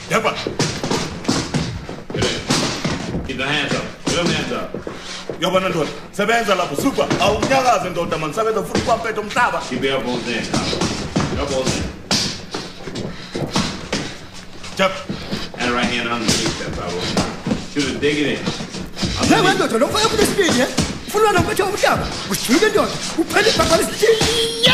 Step up. Keep the hands up. Get them hands up. Yabana ndoda. Sebenza lapho Supa. Awunyakaze ndoda man. Sebenza futhi kwaphethe umhlaba. Keep your elbows in. Elbows in. Jump. And right hand underneath that power. Should dig it in. Hey, wait, ndoda. Don't fire for the speed, yeah? Ufuna nokuphethe umhlaba. Ushike ndoda. Uphele ibhaqa lesithini.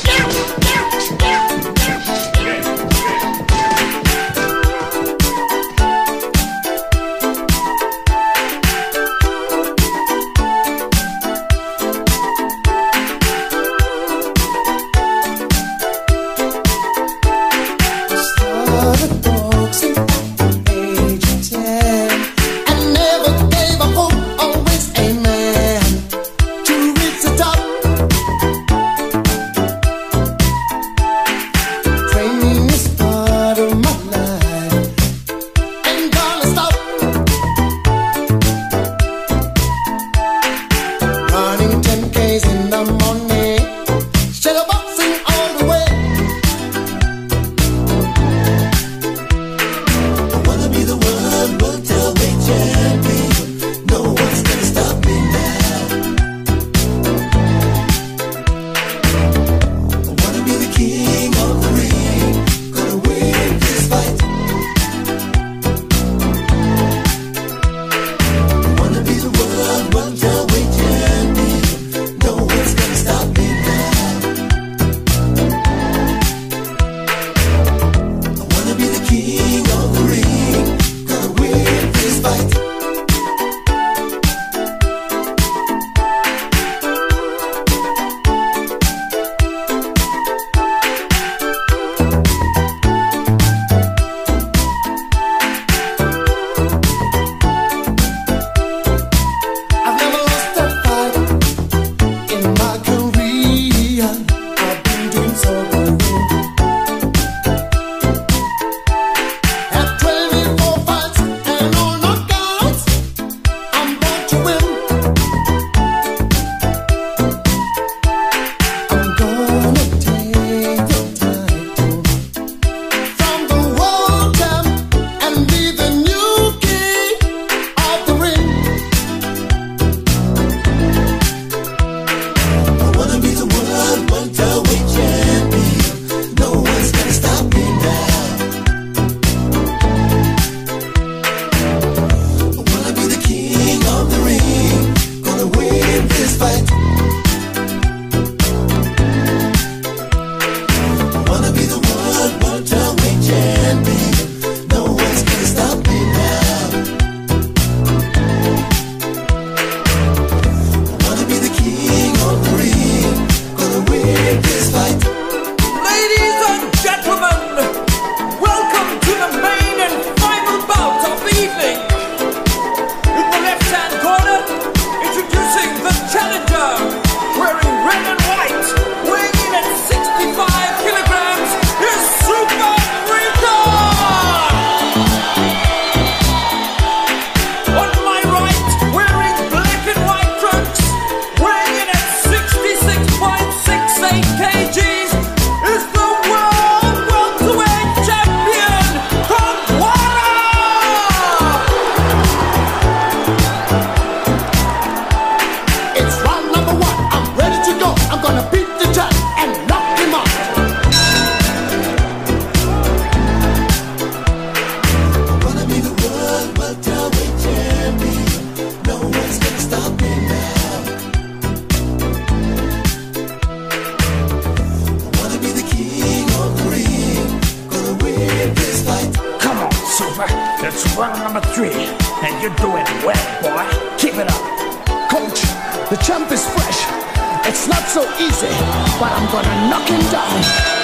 That's round number 3, and you're doing well, boy. Keep it up. Coach, the champ is fresh. It's not so easy, but I'm gonna knock him down.